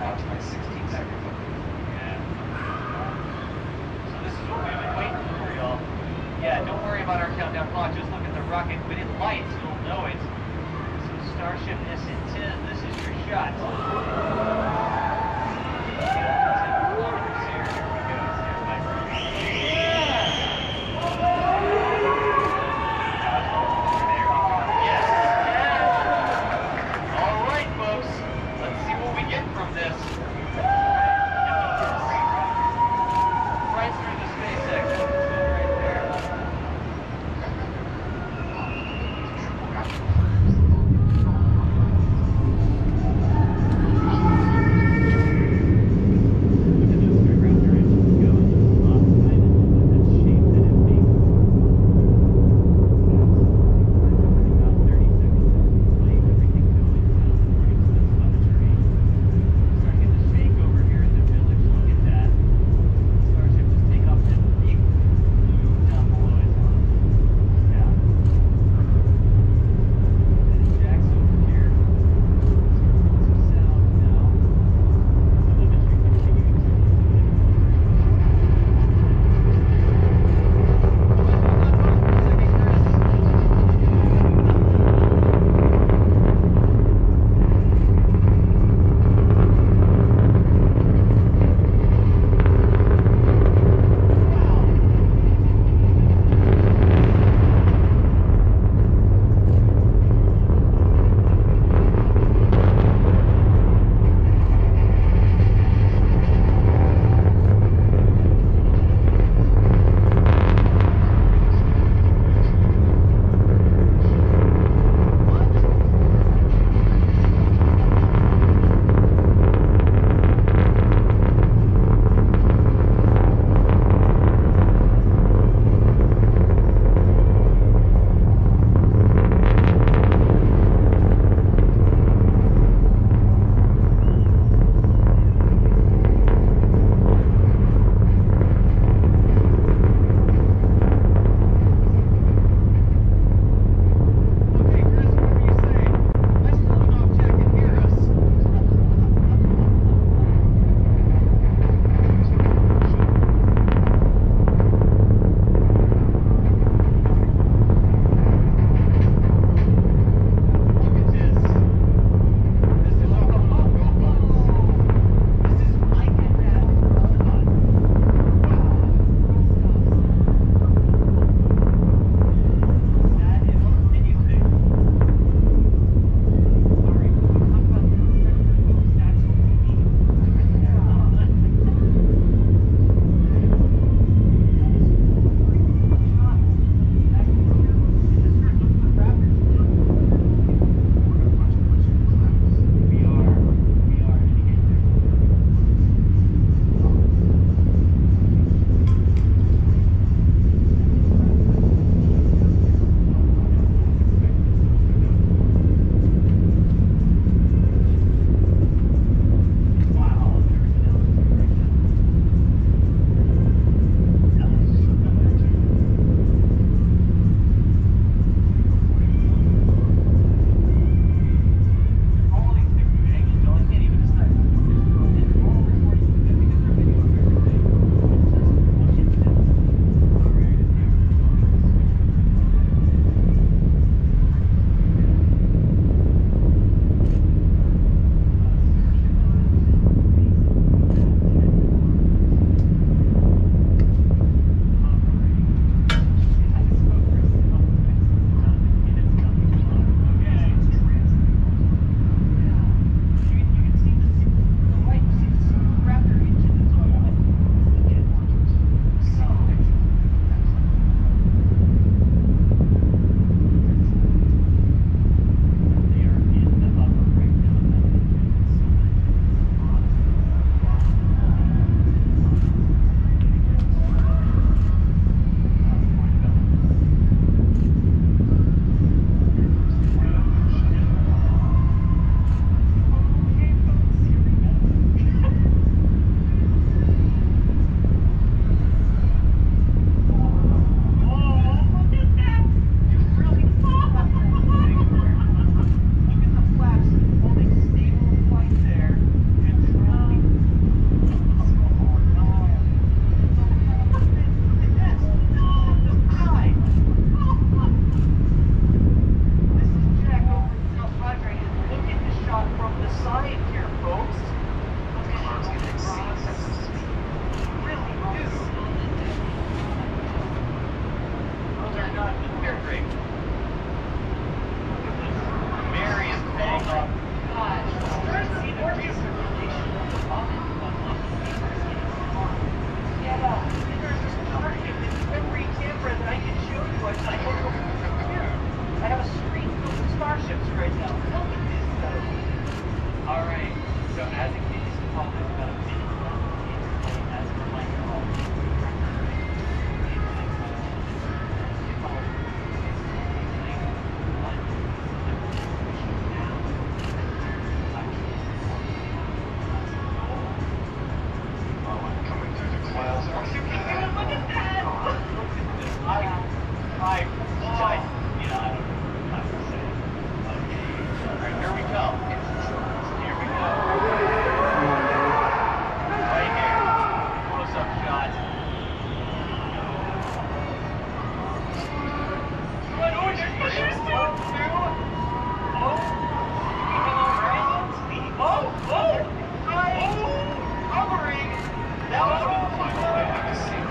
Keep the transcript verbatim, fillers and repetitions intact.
watch my sixteen second clip. Yeah. So this is what we've been waiting for, y'all. Yeah, don't worry about our countdown clock. Just look at the rocket. When it lights, you'll know it. So Starship S N ten, this is your shot. right now. Look at this stuff. All right. So as a kid, this is probably about a minute left in the gameplay. As a reminder, all the I, I, you know, I don't know how to say it. Okay. All right, here we go. Here we go. Right here. Close-up shot. What? Oh, there's there's two. Oh. Oh, oh. Oh. Hovering. That was a final way I can see.